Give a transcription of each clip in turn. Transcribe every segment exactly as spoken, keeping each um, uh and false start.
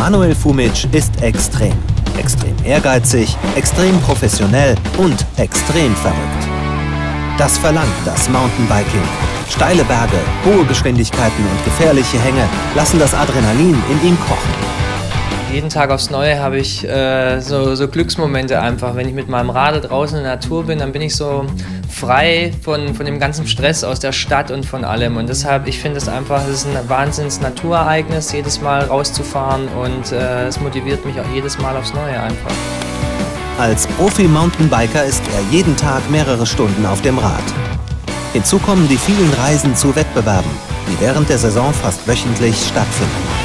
Manuel Fumic ist extrem. Extrem ehrgeizig, extrem professionell und extrem verrückt. Das verlangt das Mountainbiking. Steile Berge, hohe Geschwindigkeiten und gefährliche Hänge lassen das Adrenalin in ihm kochen. Jeden Tag aufs Neue habe ich äh, so, so Glücksmomente einfach. Wenn ich mit meinem Radl draußen in der Natur bin, dann bin ich so frei von, von dem ganzen Stress aus der Stadt und von allem. Und deshalb, ich finde es einfach, es ist ein Wahnsinns-Naturereignis, jedes Mal rauszufahren, und äh, es motiviert mich auch jedes Mal aufs Neue einfach. Als Profi-Mountainbiker ist er jeden Tag mehrere Stunden auf dem Rad. Hinzu kommen die vielen Reisen zu Wettbewerben, die während der Saison fast wöchentlich stattfinden.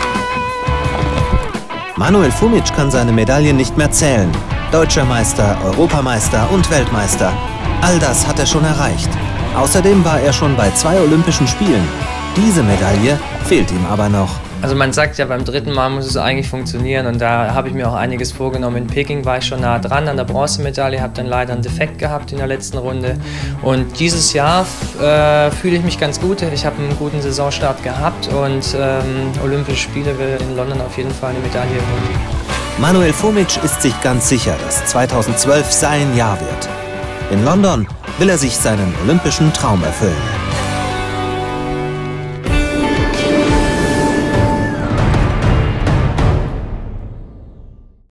Manuel Fumic kann seine Medaillen nicht mehr zählen. Deutscher Meister, Europameister und Weltmeister. All das hat er schon erreicht. Außerdem war er schon bei zwei Olympischen Spielen. Diese Medaille fehlt ihm aber noch. Also man sagt ja, beim dritten Mal muss es eigentlich funktionieren, und da habe ich mir auch einiges vorgenommen. In Peking war ich schon nah dran an der Bronzemedaille, habe dann leider einen Defekt gehabt in der letzten Runde. Und dieses Jahr äh, fühle ich mich ganz gut. Ich habe einen guten Saisonstart gehabt, und ähm, Olympische Spiele will in London auf jeden Fall eine Medaille holen. Manuel Fumic ist sich ganz sicher, dass zweitausendzwölf sein Jahr wird. In London will er sich seinen olympischen Traum erfüllen.